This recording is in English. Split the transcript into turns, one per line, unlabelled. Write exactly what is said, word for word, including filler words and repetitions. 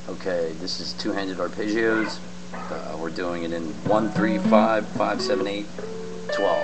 Okay, this is two-handed arpeggios. Uh, we're doing it in one, three, five, five, seven, eight, twelve.